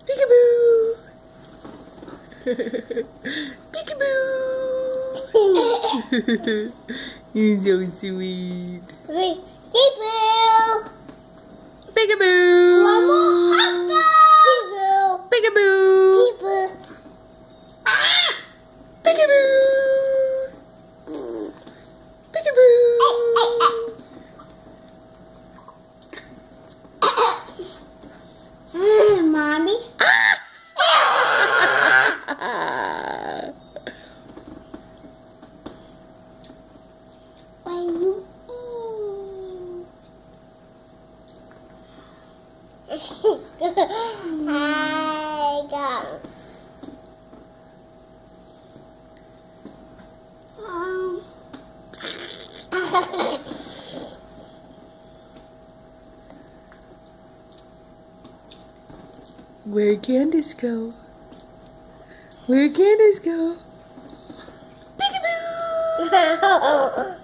Peekaboo! Peekaboo! You're so sweet. Peekaboo! Peekaboo! One more hot dog! Peekaboo! Peekaboo! Peekaboo! Peekaboo! Mommy? Why you I got Where'd Candace go? Where'd Candace go? Peekaboo!